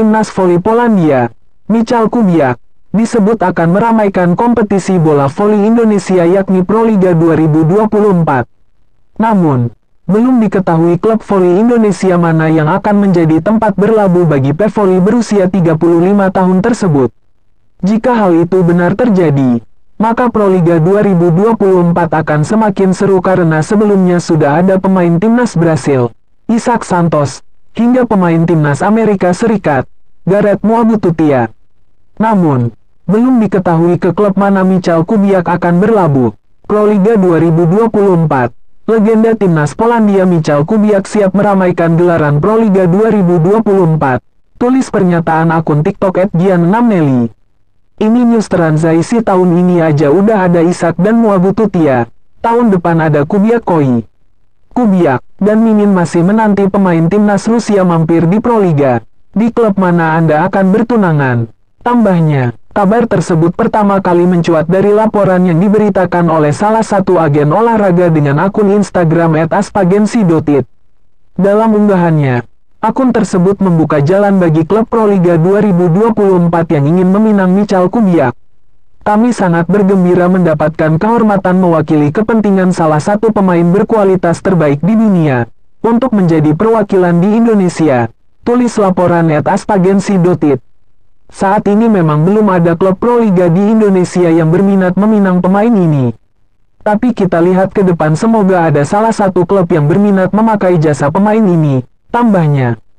timnas voli Polandia, Michal Kubiak, disebut akan meramaikan kompetisi bola voli Indonesia yakni Proliga 2024. Namun, belum diketahui klub voli Indonesia mana yang akan menjadi tempat berlabuh bagi pevoli berusia 35 tahun tersebut. Jika hal itu benar terjadi, maka Proliga 2024 akan semakin seru karena sebelumnya sudah ada pemain timnas Brasil, Ishak Santos, hingga pemain timnas Amerika Serikat, Gareth Mwabututiya. Namun, belum diketahui ke klub mana Michal Kubiak akan berlabuh. Proliga 2024. Legenda timnas Polandia Michal Kubiak siap meramaikan gelaran Proliga 2024. Tulis pernyataan akun TikTok @gian6nelly. Ini news Transaisi tahun ini aja udah ada Ishak dan Mwabututiya. Tahun depan ada Kubiak Koi. Kubiak dan Mimin masih menanti pemain timnas Rusia mampir di Proliga. Di klub mana Anda akan bertunangan? Tambahnya, kabar tersebut pertama kali mencuat dari laporan yang diberitakan oleh salah satu agen olahraga dengan akun Instagram @aspagensi.it. Dalam unggahannya, akun tersebut membuka jalan bagi klub Proliga 2024 yang ingin meminang Michal Kubiak. Kami sangat bergembira mendapatkan kehormatan mewakili kepentingan salah satu pemain berkualitas terbaik di dunia, untuk menjadi perwakilan di Indonesia, tulis laporan @aspagensi.it. Saat ini memang belum ada klub Proliga di Indonesia yang berminat meminang pemain ini. Tapi kita lihat ke depan semoga ada salah satu klub yang berminat memakai jasa pemain ini, tambahnya.